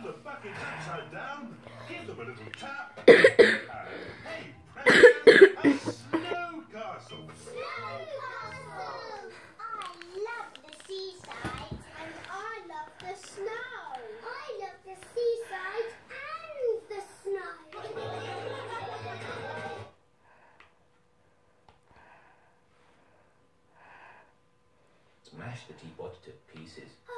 the buckets upside down, give them a little tap, and hey, President, a snow castle. Snow castle! I love the seaside and I love the snow. I love the seaside and the snow. Smash the teapot to pieces.